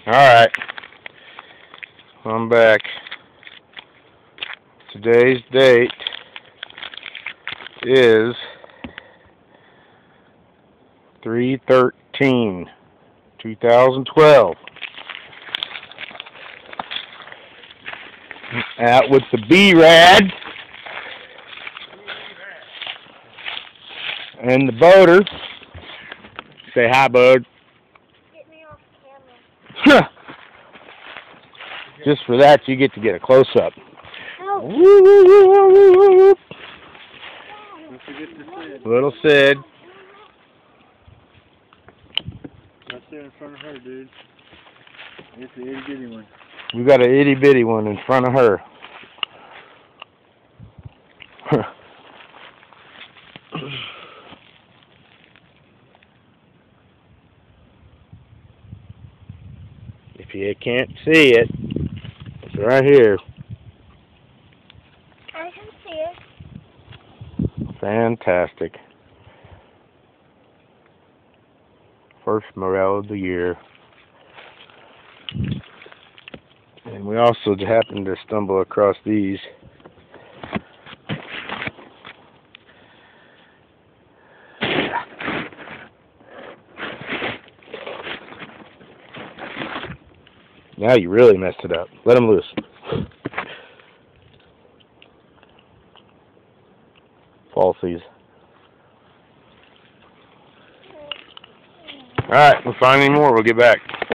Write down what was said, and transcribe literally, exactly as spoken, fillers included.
Alright, I'm back. Today's date is three thirteen two thousand twelve. Out with the B-Rad and the boater. Say hi, bud. Get me off camera. Just for that, you get to get a close-up. Help. Little Sid. Right there in front of her, dude. It's the itty bitty one. We got an itty bitty one in front of her. If you can't see it, it's right here. I can see it. Fantastic. First morel of the year. And we also happened to stumble across these. Now you really messed it up. Let him loose. Falsies. Alright, we'll find any more. We'll get back.